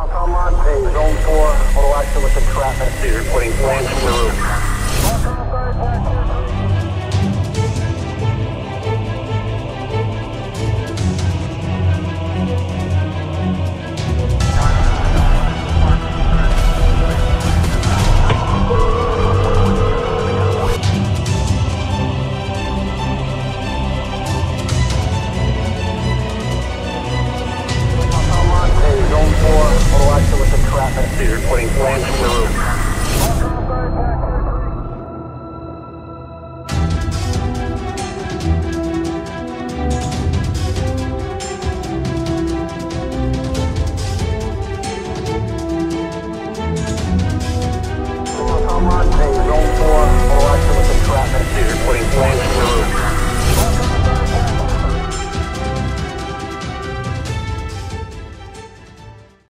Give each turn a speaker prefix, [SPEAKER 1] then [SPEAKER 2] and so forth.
[SPEAKER 1] Welcome on, zone 4, auto action with entrapment. These are putting flames from the roof.